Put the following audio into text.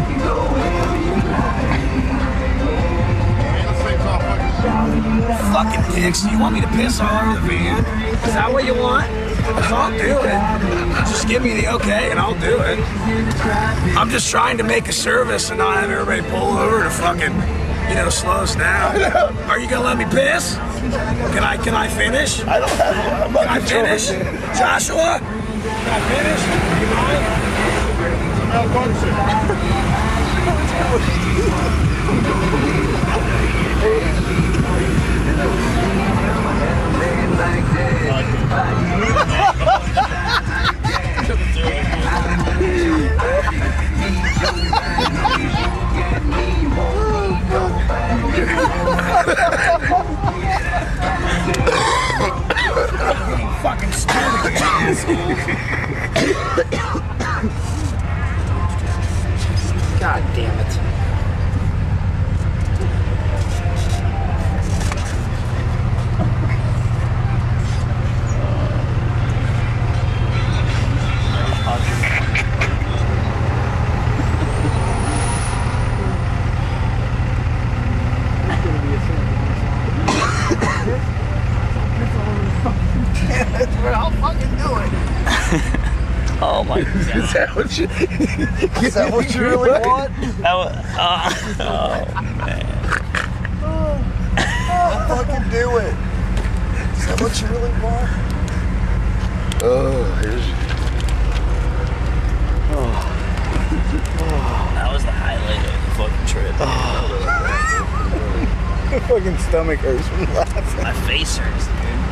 Fucking dicks, you want me to piss all over the van? Is that what you want? Because I'll do it. Just give me the okay and I'll do it. I'm just trying to make a service and not have everybody pull over to fucking, you know, slow us down. Are you gonna let me piss? Can I finish? I don't have one. Can I finish? Joshua? Can I finish? You fucking stupid ass. God damn it. I'll fucking do it. Oh my god. Is that what you really want? That was, oh man. I'll fucking do it. Is that what you really want? Oh, here's you. That was the highlight of the fucking trip. My fucking stomach hurts from laughing. My face hurts, dude.